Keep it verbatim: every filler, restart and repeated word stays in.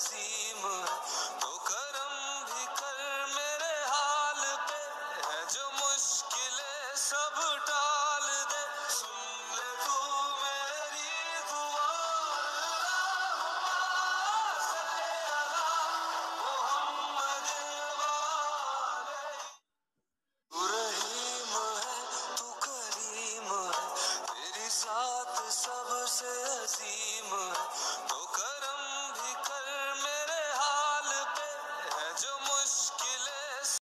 عظیم ہے، تو کرم بھی کر میرے حال پہ، ہے جو مشکلیں سب ٹال دے، سن لے تو میری دعا، اللہم صلی علی محمد وعلی۔ تو رحیم ہے تو کریم ہے، تیری ذات سب سے عظیم ہے، تو کرم